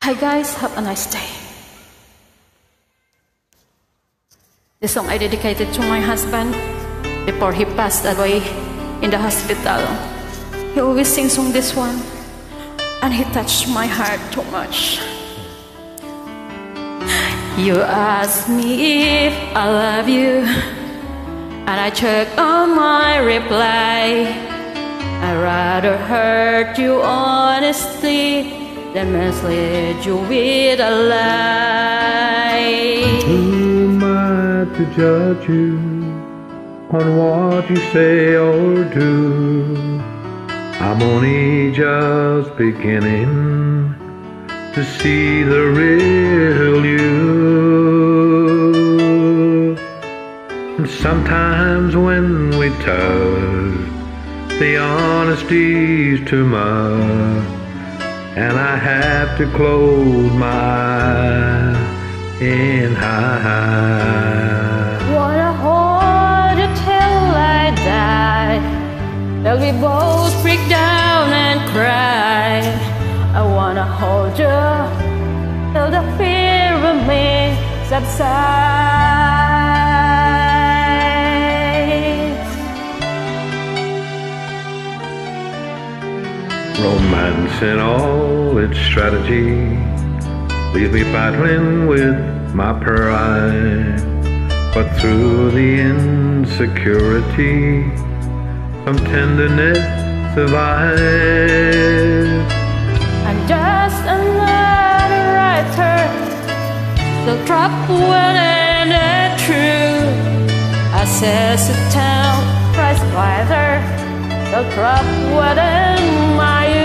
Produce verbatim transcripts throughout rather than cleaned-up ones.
Hi guys, have a nice day. This song I dedicated to my husband before he passed away in the hospital. He always sings on this one, and he touched my heart too much. You ask me if I love you, and I check on my reply. I'd rather hurt you honestly than mislead you with a lie. Who am I to judge you on what you say or do? I'm only just beginning to see the real you. And sometimes when we touch, the honesty's too much, and I have to close my eyes and hide. Wanna hold you till I die, till we both break down and cry. I wanna hold you till the fear of me subsides. Romance in all its strategy leaves me battling with my pride, but through the insecurity some tenderness survives. I'm just another writer, still trapped within the truth. I says to tell price fighter, still trapped within my youth.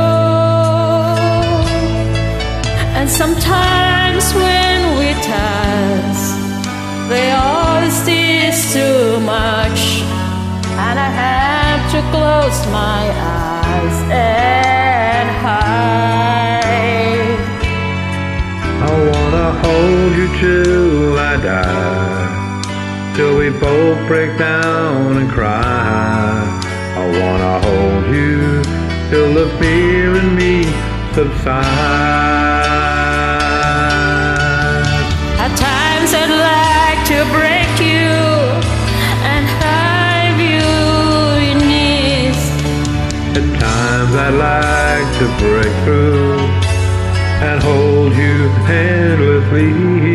And sometimes when we touch, the honesty is too much, and I have to close my eyes and hide. I wanna hold you till I die, till we both break down and cry. I wanna hold you till the fear in me subsides. At times I'd like to break you and have you in knees. At times I'd like to break through and hold you endlessly.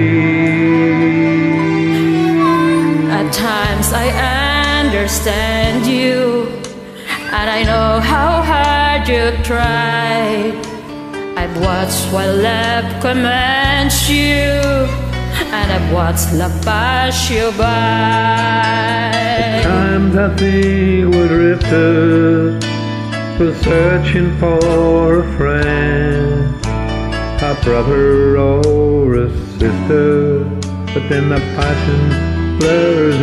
At times I understand you, and I know how hard you tried. I've watched while love commands you, and I've watched love pass you by. At times I think we're drifters, we're searching for a friend, a brother or a sister, but then the passion blurs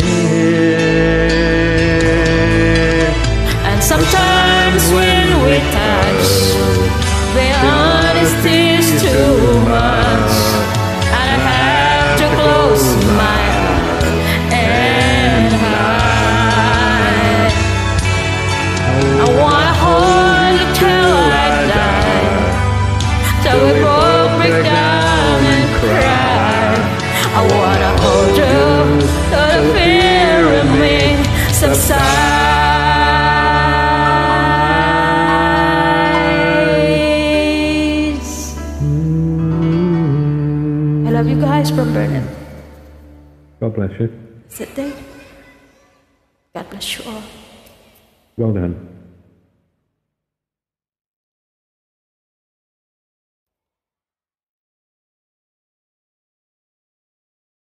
again. And sometimes when we touch, the honesty is too much, and I have to close my eyes and hide. I wanna hold you till I die, till we both break down and cry. I wanna hold you till the fear in me subsides. I love you guys from Berlin. God bless you. Sit there. God bless you all. Well done.